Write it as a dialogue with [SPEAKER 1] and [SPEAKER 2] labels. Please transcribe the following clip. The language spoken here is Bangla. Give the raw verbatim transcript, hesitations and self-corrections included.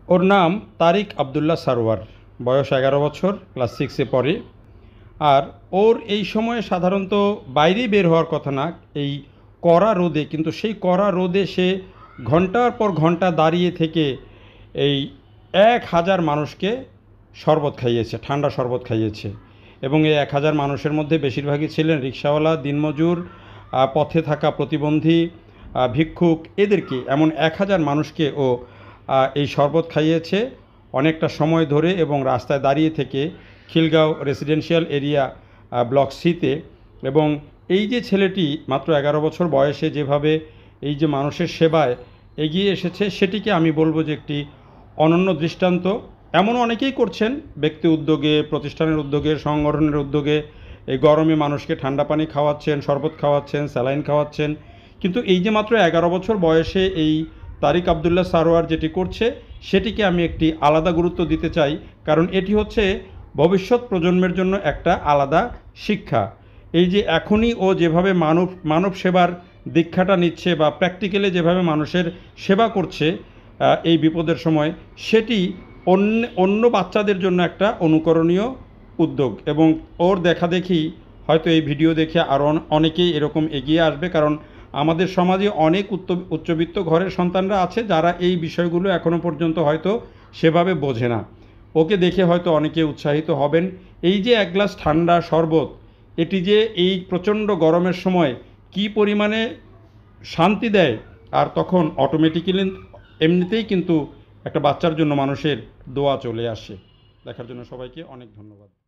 [SPEAKER 1] ওর নাম তারিক আবদুল্লাহ সারোয়ার, বয়স এগারো বছর, ক্লাস সিক্সে পড়ে। আর ওর এই সময়ে সাধারণত বাইরে বের হওয়ার কথা না, এই কড়া রোদে, কিন্তু সেই কড়া রোদে সে ঘন্টার পর ঘন্টা দাঁড়িয়ে থেকে এই এক হাজার মানুষকে শরবত খাইয়েছে, ঠান্ডা শরবত খাইয়েছে। এবং এই এক হাজার মানুষের মধ্যে বেশিরভাগই ছিলেন রিকশাওয়ালা, দিনমজুর, পথে থাকা প্রতিবন্ধী, ভিক্ষুক, এদেরকে এমন এক হাজার মানুষকে ও এই শরবত খাইয়েছে অনেকটা সময় ধরে এবং রাস্তায় দাঁড়িয়ে থেকে খিলগাঁও রেসিডেন্সিয়াল এরিয়া ব্লক সিতে। এবং এই যে ছেলেটি মাত্র এগারো বছর বয়সে যেভাবে এই যে মানুষের সেবায় এগিয়ে এসেছে, সেটিকে আমি বলবো যে একটি অনন্য দৃষ্টান্ত। এমন অনেকেই করছেন ব্যক্তি উদ্যোগে, প্রতিষ্ঠানের উদ্যোগে, সংগঠনের উদ্যোগে। এই গরমে মানুষকে ঠান্ডা পানি খাওয়াচ্ছেন, শরবত খাওয়াচ্ছেন, স্যালাইন খাওয়াচ্ছেন। কিন্তু এই যে মাত্র এগারো বছর বয়সে এই তারিক আবদুল্লাহ সারোয়ার যেটি করছে, সেটিকে আমি একটি আলাদা গুরুত্ব দিতে চাই, কারণ এটি হচ্ছে ভবিষ্যৎ প্রজন্মের জন্য একটা আলাদা শিক্ষা। এই যে এখনই ও যেভাবে মানব মানব সেবার দীক্ষাটা নিচ্ছে বা প্র্যাকটিক্যালি যেভাবে মানুষের সেবা করছে এই বিপদের সময়, সেটি অন্য অন্য বাচ্চাদের জন্য একটা অনুকরণীয় উদ্যোগ। এবং ওর দেখা দেখি হয়তো এই ভিডিও দেখে আরও অনেকেই এরকম এগিয়ে আসবে, কারণ আমাদের সমাজে অনেক উচ্চবিত্ত ঘরের সন্তানরা আছে যারা এই বিষয়গুলো এখনও পর্যন্ত হয়তো সেভাবে বোঝে না। ওকে দেখে হয়তো অনেকে উৎসাহিত হবেন। এই যে এক গ্লাস ঠান্ডা শরবত, এটি যে এই প্রচণ্ড গরমের সময় কি পরিমাণে শান্তি দেয়, আর তখন অটোমেটিক্যালি এমনিতেই কিন্তু একটা বাচ্চার জন্য মানুষের দোয়া চলে আসে। দেখার জন্য সবাইকে অনেক ধন্যবাদ।